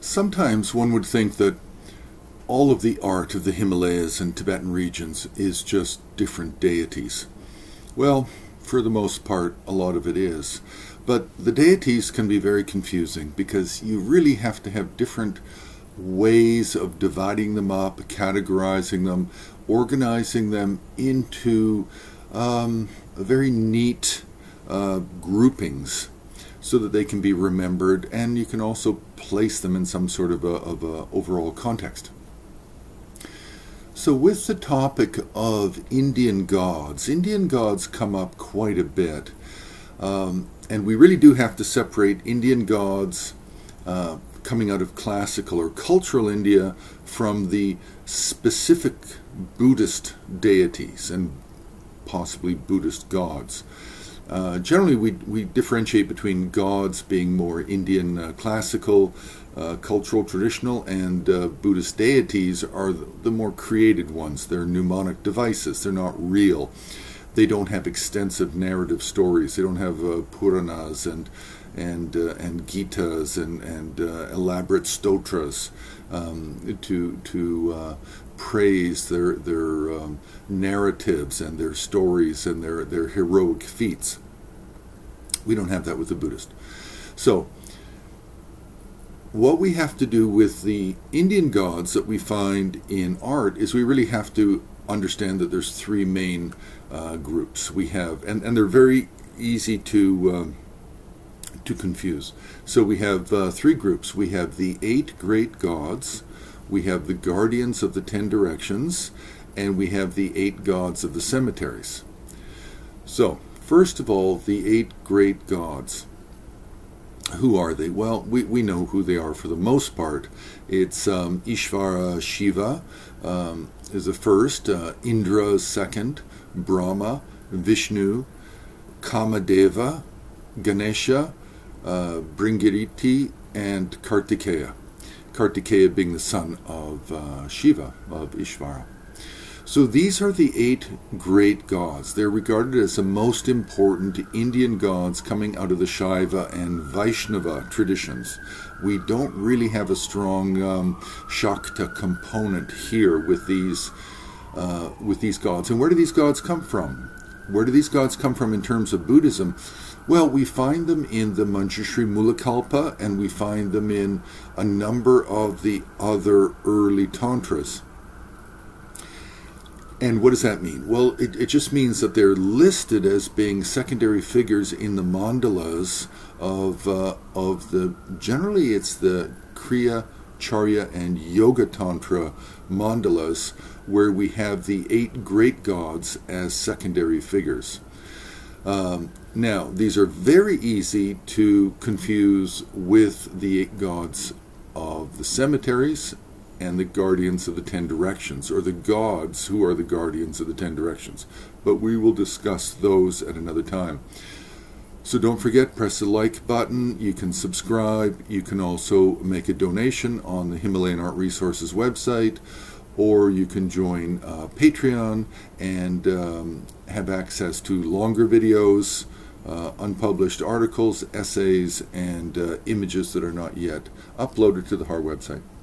Sometimes one would think that all of the art of the Himalayas and Tibetan regions is just different deities. Well, for the most part, a lot of it is. But the deities can be very confusing because you really have to have different ways of dividing them up, categorizing them, organizing them into very neat groupings so that they can be remembered, and you can also place them in some sort of a overall context. So with the topic of Indian gods come up quite a bit. And we really do have to separate Indian gods coming out of classical or cultural India from the specific Buddhist deities and possibly Buddhist gods. Generally, we differentiate between gods being more Indian classical, cultural, traditional, and Buddhist deities are the more created ones. They're mnemonic devices. They're not real. They don't have extensive narrative stories. They don't have Puranas and Gitas and elaborate stotras to praise their narratives and their stories and their heroic feats. We don't have that with the Buddhist. So what we have to do with the Indian gods that we find in art is we really have to understand that there's three main groups. We have, and they're very easy to confuse. So we have three groups. We have the 8 great gods, we have the guardians of the 10 directions, and we have the 8 gods of the cemeteries. So first of all, the 8 great gods. Who are they? Well, we know who they are for the most part. It's Ishvara Shiva is the first, Indra is second, Brahma, Vishnu, Kamadeva, Ganesha, Bringiriti, and Kartikeya. Kartikeya being the son of Shiva, of Ishvara. So these are the 8 great gods. They're regarded as the most important Indian gods coming out of the Shaiva and Vaishnava traditions. We don't really have a strong Shakta component here with these gods. And where do these gods come from? Where do these gods come from in terms of Buddhism? Well, we find them in the Manjushri Mulakalpa, and we find them in a number of the other early tantras. And what does that mean? Well, it just means that they're listed as being secondary figures in the mandalas of the, generally it's the Kriya, Charya, and Yoga Tantra mandalas, where we have the 8 great gods as secondary figures. Now, these are very easy to confuse with the 8 gods of the cemeteries and the guardians of the 10 directions, or the gods who are the guardians of the 10 directions. But we will discuss those at another time. So don't forget, press the like button, you can subscribe, you can also make a donation on the Himalayan Art Resources website, or you can join Patreon and have access to longer videos, unpublished articles, essays, and images that are not yet uploaded to the HAR website.